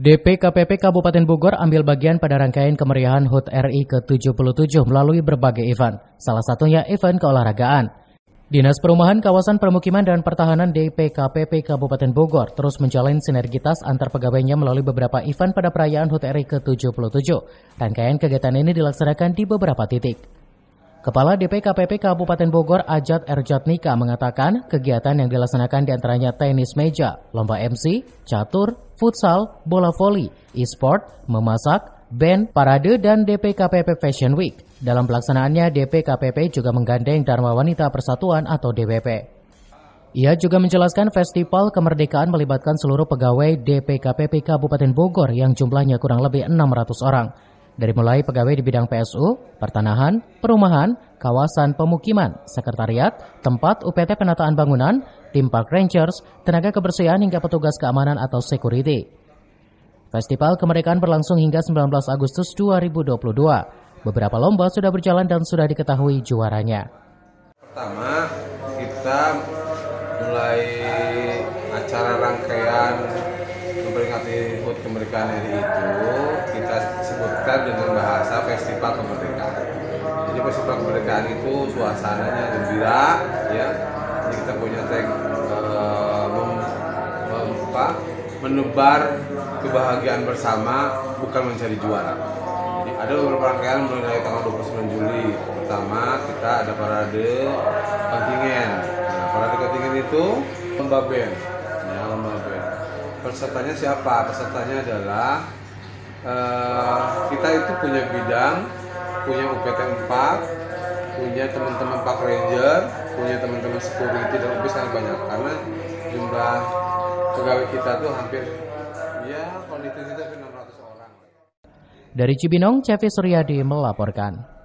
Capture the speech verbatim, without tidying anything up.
D P K P P Kabupaten Bogor ambil bagian pada rangkaian kemeriahan H U T R I ke tujuh puluh tujuh melalui berbagai event, salah satunya event keolahragaan. Dinas Perumahan Kawasan Permukiman dan Pertahanan D P K P P Kabupaten Bogor terus menjalin sinergitas antar pegawainya melalui beberapa event pada perayaan H U T R I ke tujuh puluh tujuh. Rangkaian kegiatan ini dilaksanakan di beberapa titik. Kepala D P K P P Kabupaten Bogor Ajat Erjatnika mengatakan kegiatan yang dilaksanakan diantaranya tenis meja, lomba M C, catur, futsal, bola voli, e-sport, memasak, band, parade, dan D P K P P Fashion Week. Dalam pelaksanaannya, D P K P P juga menggandeng Dharma Wanita Persatuan atau D W P. Ia juga menjelaskan festival kemerdekaan melibatkan seluruh pegawai D P K P P Kabupaten Bogor yang jumlahnya kurang lebih enam ratus orang. Dari mulai pegawai di bidang P S U, pertanahan, perumahan, kawasan pemukiman, sekretariat, tempat U P T penataan bangunan, tim Park Rangers, tenaga kebersihan hingga petugas keamanan atau security. Festival kemerdekaan berlangsung hingga sembilan belas Agustus dua ribu dua puluh dua. Beberapa lomba sudah berjalan dan sudah diketahui juaranya. Pertama, kita mulai acara rangkaian memperingati H U T Kemerdekaan R I itu kita sebutkan dengan bahasa Festival Kemerdekaan. Jadi Festival Kemerdekaan itu suasananya gembira, ya. Jadi kita punya tag uh, mem, mem, apa, menebar kebahagiaan bersama, bukan mencari juara. Jadi ada beberapa rangkaian mulai dari tanggal dua puluh sembilan Juli. Pertama kita ada parade kontingen. Nah, parade kontingen itu lomba band. Ya, lomba band. Pesertanya siapa? Pesertanya adalah uh, kita itu punya bidang, punya U P T empat, punya teman-teman Park Ranger, punya teman-teman security, dan lebih sangat banyak karena jumlah pegawai kita tuh hampir ya kondisi itu enam ratus orang. Dari Cibinong, Cevi Suryadi melaporkan.